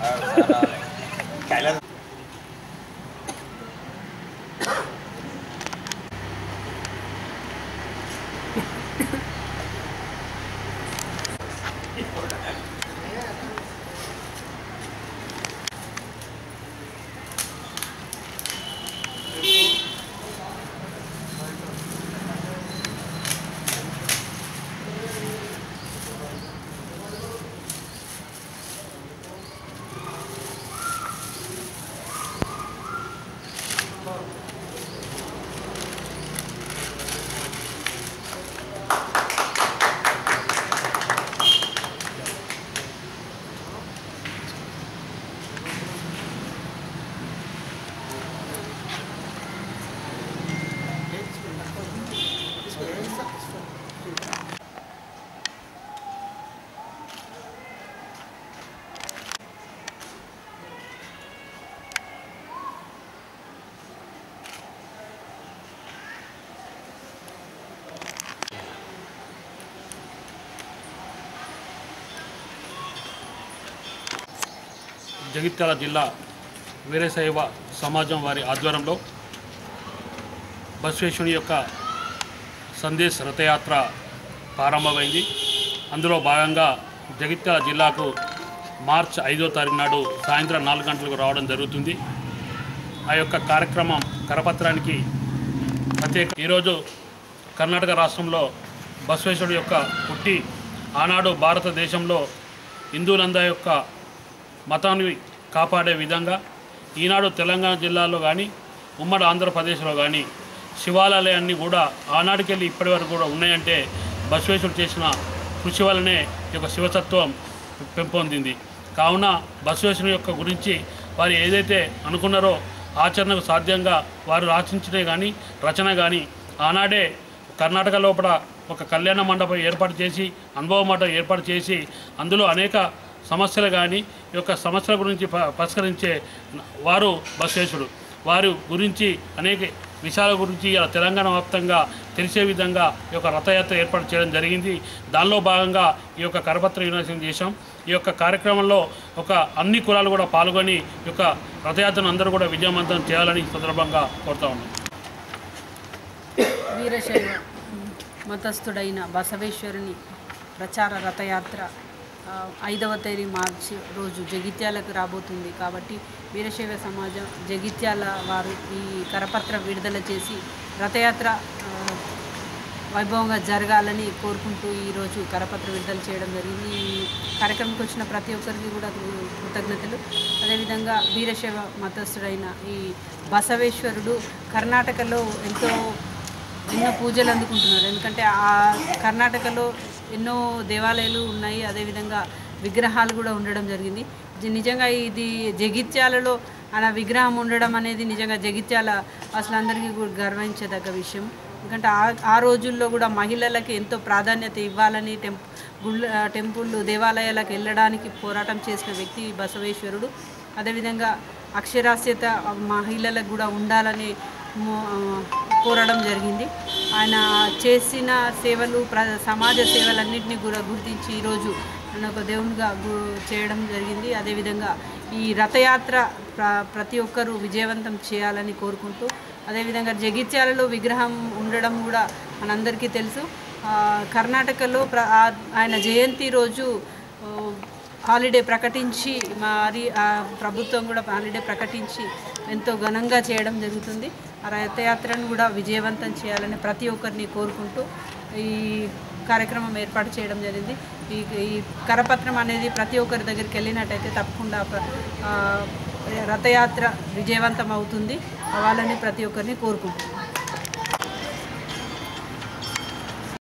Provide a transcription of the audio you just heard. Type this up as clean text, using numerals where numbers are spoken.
జగిత్యాల జిల్లా వీరశైవ సమాజం వారి ఆధ్వర్యంలో బసవేశ్వరుని యొక్క సందేశ్ రథయాత్ర ప్రారంభమైంది. అందులో భాగంగా జగిత్యాల జిల్లాకు మార్చి 5వ తారీఖు నాడు సాయంత్రం 4 గంటలకు రావడం జరుగుతుంది. ఆ యొక్క కార్యక్రమం కరపత్రానికి ప్రత్యేక. ఈరోజు కర్ణాటక రాష్ట్రంలో బసవేశ్వరుడు యొక్క పుట్టి ఆనాడు భారతదేశంలో హిందువులందరి యొక్క మతాన్ని కాపాడే విధంగా ఈనాడు తెలంగాణ జిల్లాలో కానీ ఉమ్మడి ఆంధ్రప్రదేశ్లో కానీ శివాలయాలన్నీ కూడా ఆనాటికెళ్ళి ఇప్పటి వరకు కూడా ఉన్నాయంటే బసవేశ్వరుడు చేసిన కృషి వల్లనే ఈ యొక్క శివతత్వం పెంపొందింది. కావున బసవేశ్వరుని యొక్క గురించి వారు ఏదైతే అనుకున్నారో ఆచరణకు సాధ్యంగా వారు రచించడే కానీ రచన కానీ ఆనాడే కర్ణాటక లోపల ఒక కళ్యాణ మండపం ఏర్పాటు చేసి అనుభవ మండపం ఏర్పాటు చేసి అందులో అనేక సమస్యలు కానీ ఈ యొక్క సమస్యల గురించి పరిష్కరించే వారు బసవేశ్వరుడు. వారి గురించి అనేక విషయాల గురించి తెలంగాణ వ్యాప్తంగా తెలిసే విధంగా ఈ యొక్క రథయాత్ర ఏర్పాటు చేయడం జరిగింది. దానిలో భాగంగా ఈ యొక్క కరపత్ర వినాశనం చేశాం. ఈ యొక్క కార్యక్రమంలో అన్ని కులాలు కూడా పాల్గొని ఈ యొక్క రథయాత్రను అందరూ కూడా విజయవంతం చేయాలని సందర్భంగా కోరుతా ఉన్నాం. వీరశైవ మతస్థుడైన బసవేశ్వరుని ప్రచార రథయాత్ర 5వ తేదీ మార్చి రోజు జగిత్యాలకు రాబోతుంది. కాబట్టి వీరశైవ సమాజం జగిత్యాల వారు ఈ కరపత్ర విడుదల చేసి రథయాత్ర వైభవంగా జరగాలని కోరుకుంటూ ఈరోజు కరపత్ర విడుదల చేయడం జరిగింది. ఈ కార్యక్రమంకి వచ్చిన ప్రతి ఒక్కరికి కూడా కృతజ్ఞతలు. అదేవిధంగా వీరశైవ మతస్థుడైన ఈ బసవేశ్వరుడు కర్ణాటకలో ఎన్నో పూజలు అందుకుంటున్నారు. ఎందుకంటే ఆ కర్ణాటకలో ఎన్నో దేవాలయాలు ఉన్నాయి, అదేవిధంగా విగ్రహాలు కూడా ఉండడం జరిగింది. నిజంగా ఇది జగిత్యాలలో అలా విగ్రహం ఉండడం అనేది నిజంగా జగిత్యాల అసలందరికీ కూడా గర్వించదగ్గ విషయం. ఎందుకంటే ఆ రోజుల్లో కూడా మహిళలకి ఎంతో ప్రాధాన్యత ఇవ్వాలని టెంపుల్ దేవాలయాలకు వెళ్ళడానికి పోరాటం చేసిన వ్యక్తి బసవేశ్వరుడు. అదేవిధంగా అక్షరాస్యత మహిళలకు కూడా ఉండాలని కోరడం జరిగింది. ఆయన చేసిన సేవలు సమాజ సేవలన్నింటినీ కూడా గుర్తించి ఈరోజు ఒక దేవునిగా చేయడం జరిగింది. అదేవిధంగా ఈ రథయాత్ర ప్రతి ఒక్కరూ విజయవంతం చేయాలని కోరుకుంటూ, అదేవిధంగా జగిత్యాలలో విగ్రహం ఉండడం కూడా మనందరికీ తెలుసు. కర్ణాటకలో ఆయన జయంతి రోజు హాలిడే ప్రకటించి ప్రభుత్వం కూడా హాలిడే ప్రకటించి ఎంతో ఘనంగా చేయడం జరుగుతుంది. ఆ రథయాత్రను కూడా విజయవంతం చేయాలని ప్రతి ఒక్కరిని కోరుకుంటూ ఈ కార్యక్రమం ఏర్పాటు చేయడం జరిగింది. ఈ కరపత్రం అనేది ప్రతి ఒక్కరి దగ్గరికి వెళ్ళినట్టయితే తప్పకుండా రథయాత్ర విజయవంతం అవుతుంది. అవ్వాలని ప్రతి ఒక్కరిని కోరుకుంటున్నాను.